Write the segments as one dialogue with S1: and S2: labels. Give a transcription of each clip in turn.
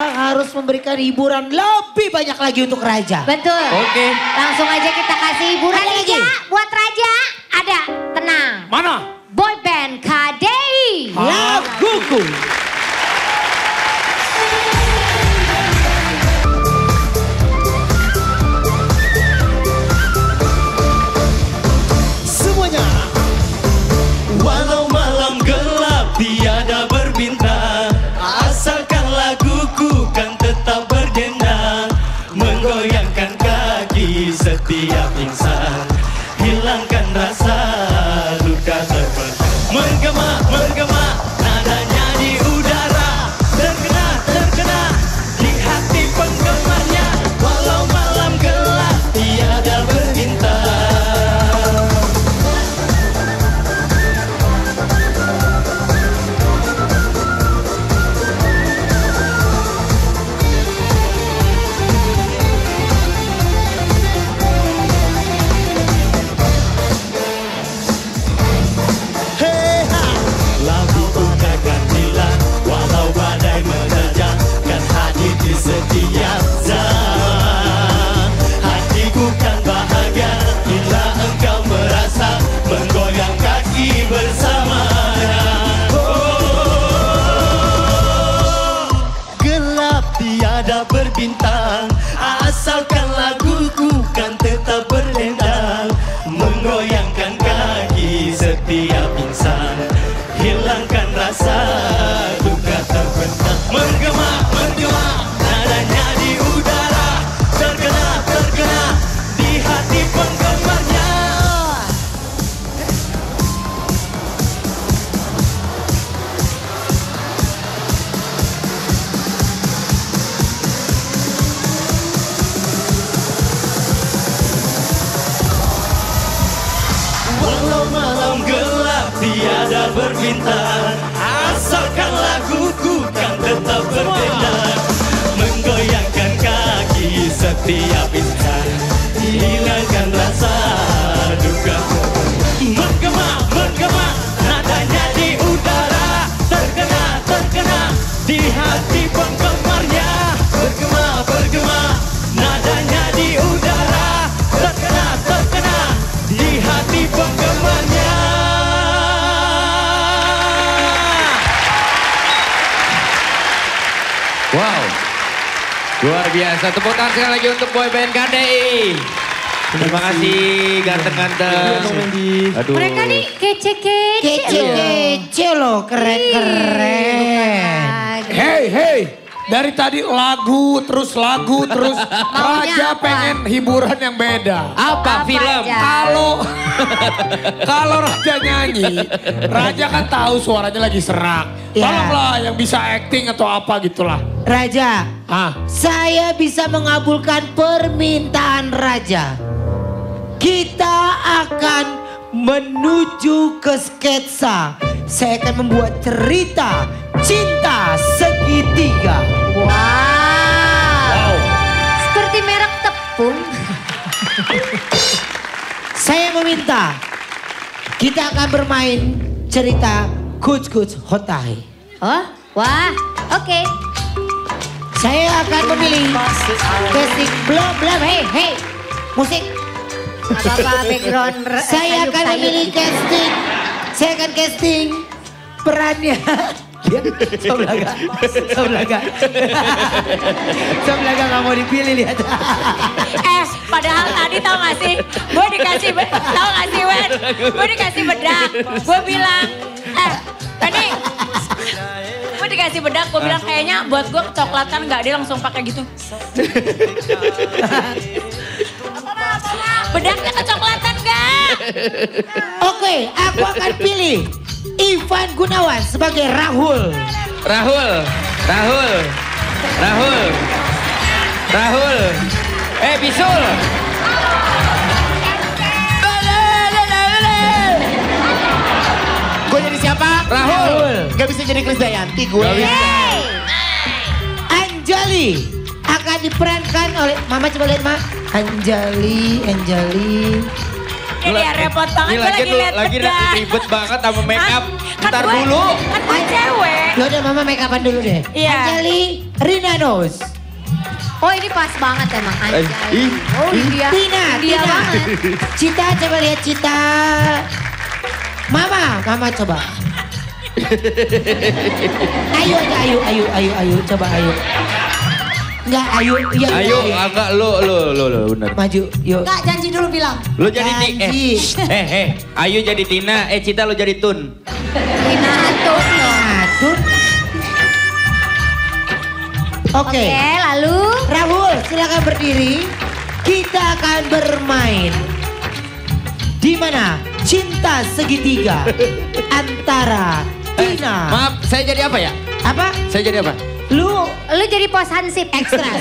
S1: harus memberikan hiburan lebih banyak lagi untuk Raja.
S2: Betul.
S3: Oke.
S2: Langsung aja kita kasih hiburan
S1: Ada
S2: aja.
S1: lagi?
S2: Buat Raja ada tenang.
S3: Mana?
S2: Boy band KDI.
S1: Laguku.
S4: Semuanya. Walau malam gelap tiada berbintang, asalkan laguku kan tetap berdendang, menggoyangkan kaki setiap insan, hilangkan rasa luka terpendam. Menggema, menggema, nadanya di udara, terkena, terkena di hati penggemarnya. Walau malam gelap tiada berbintang. Laguku takkan hilang walau badai menerjang, kan hadir di setiap zaman. Hatiku kan bahagia bila engkau merasa menggoyang kaki bersamanya. Oh, gelap tiada berbintang, asalkan laguku kan tetap berdendang, menggoyangkan kaki setiap insan, hilangkan rasa duka terpendam. Menggema, menggema, nadanya di udara, terkena, terkena di hati penggemarnya. Walau malam gelap tiada berbintang, asalkan laguku kan tetap berdendang, menggoyangkan kaki setiap insan, hilangkan rasa duka. Menggema, menggema, nadanya di udara, terkena, terkena di hati penggemarnya. Bergema, bergema, nadanya di udara, terkena, terkena di hati penggemarnya.
S3: Wow. Luar biasa. Tepuk tangan sekali lagi untuk boy band KDI. Terima kasih ganteng-ganteng. Aduh.
S2: Mereka nih kece-kece.
S1: Kece-kece loh, keren-keren.
S5: Hey, hey. Dari tadi lagu terus Raja
S2: apa?
S5: pengen hiburan yang beda.
S3: Apa film?
S2: Raja?
S5: Kalau Raja nyanyi, Raja kan tahu suaranya lagi serak.
S1: Ya.
S5: Tolonglah yang bisa acting atau apa gitulah.
S1: Raja, saya bisa mengabulkan permintaan Raja. Kita akan menuju ke sketsa. Saya akan membuat cerita cinta segitiga.
S2: Wow. Seperti merek tepung.
S1: Saya meminta kita akan bermain cerita Kuch Hotai.
S2: Oh, wah, oke.
S1: Saya akan memilih casting belum, hey, musik.
S2: Apa background?
S1: Saya akan memilih casting. Saya akan casting perannya. Lihat, Soblaga. Soblaga gak mau dipilih, lihat.
S2: Padahal tadi tau gak sih, gue dikasih, tau gak sih Wen? Gue dikasih bedak, gue bilang, ini, gue dikasih bedak, gue bilang kayaknya buat gue kecoklatan gak, dia langsung pakai gitu. Bedaknya kecoklatan gak?
S1: Oke, aku akan pilih Ivan Gunawan sebagai Rahul.
S3: Rahul. Bisul.
S4: Gue jadi siapa?
S3: Rahul.
S4: Gak bisa jadi Krisdayanti gue.
S1: Anjali akan diperankan oleh Mama, coba lihat Mak. Anjali.
S2: Ini dia repot banget, gue lagi liat bedak.
S3: Ribet banget sama make up. Ntar dulu.
S2: Kan gue cewek.
S1: Lo udah mama make upan dulu deh.
S2: Iya.
S1: Anjali Rinanos.
S2: Oh ini pas banget emang Anjali. Oh dia.
S1: Tina.
S2: banget.
S1: Cita coba lihat Cita. Mama coba. Ayo coba ayo. Enggak ayo. Iya,
S3: Ayo, agak lo bener.
S1: Maju, yuk.
S2: Enggak janji dulu bilang.
S3: Lo jadi
S1: Janji.
S3: Ayo jadi Tina, Cita lo jadi Tun.
S2: Tina Atun.
S1: Tun. Oke.
S2: Lalu.
S1: Rahul, silakan berdiri. Kita akan bermain. Di mana cinta segitiga antara Tina.
S3: Maaf, saya jadi apa ya?
S1: Apa?
S3: Saya jadi apa?
S1: Lu
S2: jadi pos hansip.
S1: ekstras.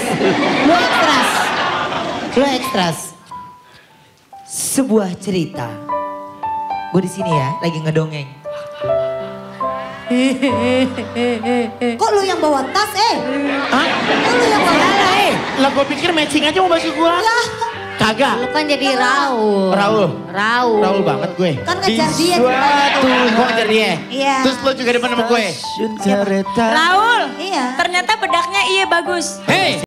S1: Lu ekstras. Sebuah cerita. Gue di sini ya, lagi ngedongeng.
S2: Kok lu yang bawa tas
S1: Hah?
S2: Kok lu yang bawa tas?
S5: Lah gue pikir matching aja mau baju gue. Kagak.
S2: Lu kan jadi Raul.
S5: Raul banget gue.
S2: Kan ngejar dia.
S5: Gue ngejar dia.
S2: Iya.
S5: Terus lo juga depan sama gue.
S2: Raul. Iya. Ternyata bedaknya iya bagus.
S3: Hei,